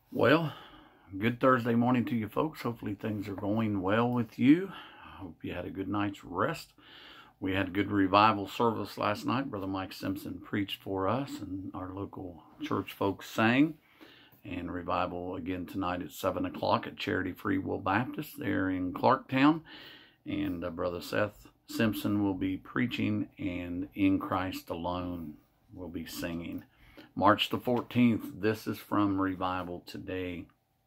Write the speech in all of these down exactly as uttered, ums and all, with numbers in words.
Well, good Thursday morning to you folks. Hopefully things are going well with you. I hope you had a good night's rest. We had a good revival service last night. Brother Mike Simpson preached for us, and our local church folks sang. And revival again tonight at seven o'clock at Charity Free Will Baptist there in Clarktown. And uh, Brother Seth Simpson will be preaching, and In Christ Alone will be singing. March the fourteenth, this is from Revival Today.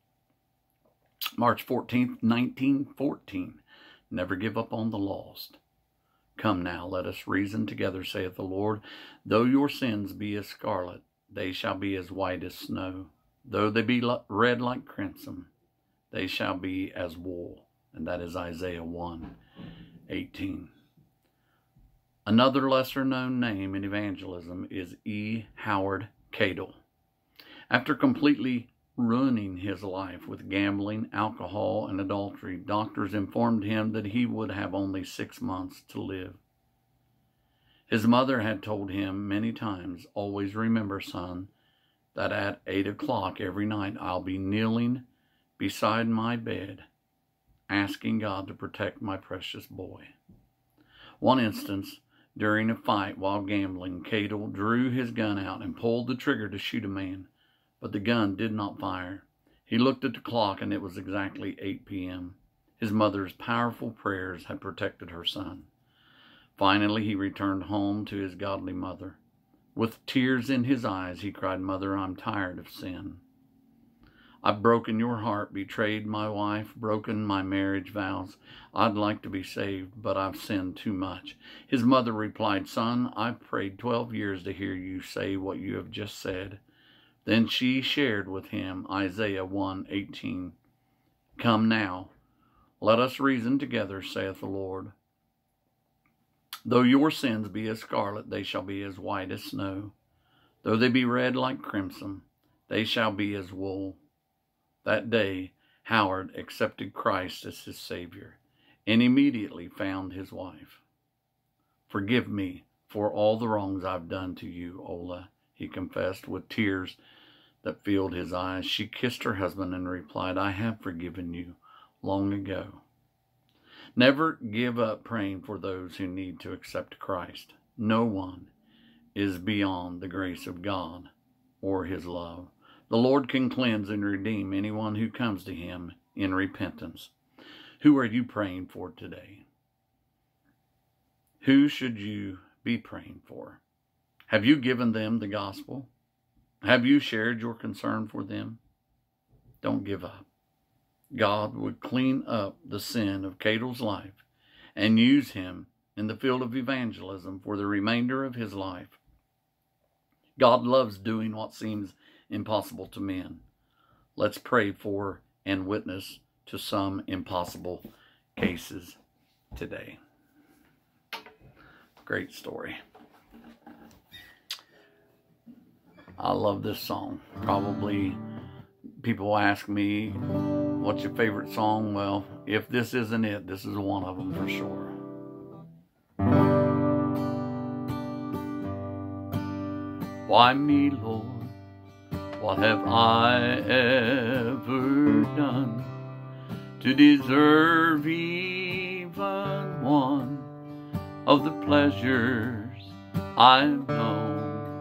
March fourteenth, nineteen fourteen, never give up on the lost. Come now, let us reason together, saith the Lord. Though your sins be as scarlet, they shall be as white as snow. Though they be red like crimson, they shall be as wool. And that is Isaiah one eighteen. Another lesser-known name in evangelism is E. Howard Cadle. After completely ruining his life with gambling, alcohol, and adultery, doctors informed him that he would have only six months to live. His mother had told him many times, always remember, son, that at eight o'clock every night I'll be kneeling beside my bed, asking God to protect my precious boy. One instance, during a fight while gambling, Cadle drew his gun out and pulled the trigger to shoot a man, but the gun did not fire. He looked at the clock, and it was exactly eight p m His mother's powerful prayers had protected her son. Finally, he returned home to his godly mother. With tears in his eyes, he cried, "Mother, I'm tired of sin. I've broken your heart, betrayed my wife, broken my marriage vows. I'd like to be saved, but I've sinned too much." His mother replied, "Son, I've prayed twelve years to hear you say what you have just said." Then she shared with him Isaiah one eighteen. Come now, let us reason together, saith the Lord. Though your sins be as scarlet, they shall be as white as snow. Though they be red like crimson, they shall be as wool. That day, Howard accepted Christ as his Savior and immediately found his wife. "Forgive me for all the wrongs I've done to you, Ola," he confessed with tears that filled his eyes. She kissed her husband and replied, "I have forgiven you long ago." Never give up praying for those who need to accept Christ. No one is beyond the grace of God or his love. The Lord can cleanse and redeem anyone who comes to him in repentance. Who are you praying for today? Who should you be praying for? Have you given them the gospel? Have you shared your concern for them? Don't give up. God would clean up the sin of Cadle's life and use him in the field of evangelism for the remainder of his life. God loves doing what seems impossible to men. Let's pray for and witness to some impossible cases today. Great story. I love this song. Probably people ask me, what's your favorite song? Well, if this isn't it, this is one of them for sure. Why me, Lord? What have I ever done to deserve even one of the pleasures I've known?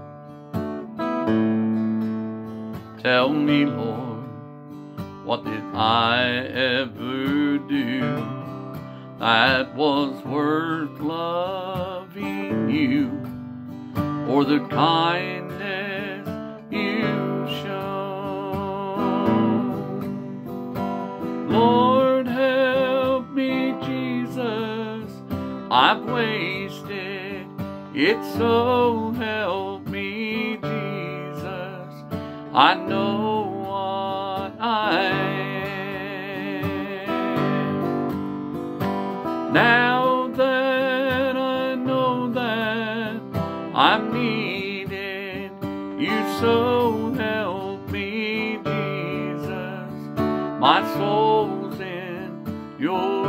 Tell me, Lord, what did I ever do that was worth loving you, or the kindness you shown? Lord, help me, Jesus, I've wasted it, so help me, Jesus, I know what I am. Now that I know that I'm needed, you so help me, Jesus, my soul's in your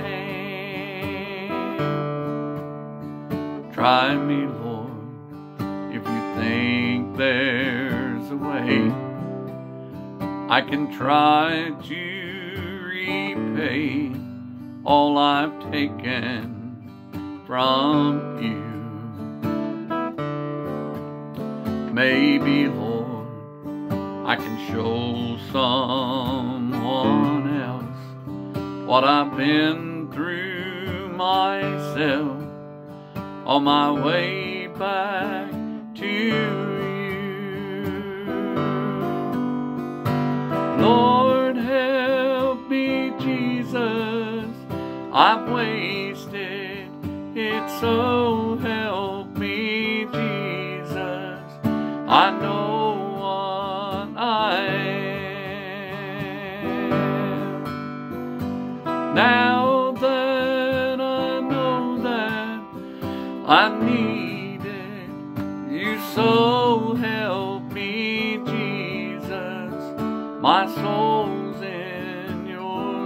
hand. Try me, Lord, if you think there's a way I can try to repay all I've taken from you. Maybe, Lord, I can show someone else what I've been through myself on my way back to you. Lord, help me, Jesus, I've wasted it, so help me, Jesus, I know what I am. Now that I know that I needed you, so help me, Jesus, my soul's in your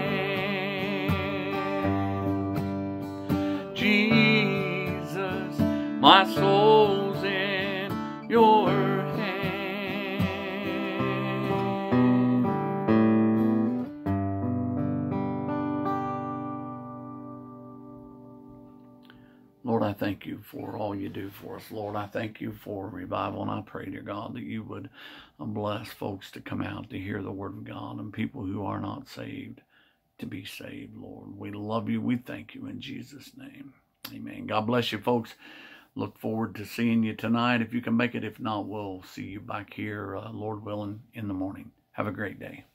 hand. Jesus, my soul's in your hand. Lord, I thank you for all you do for us. Lord, I thank you for revival, and I pray, dear God, that you would bless folks to come out to hear the word of God, and people who are not saved to be saved, Lord. We love you. We thank you in Jesus' name. Amen. God bless you, folks. Look forward to seeing you tonight if you can make it. If not, we'll see you back here, uh, Lord willing, in the morning. Have a great day.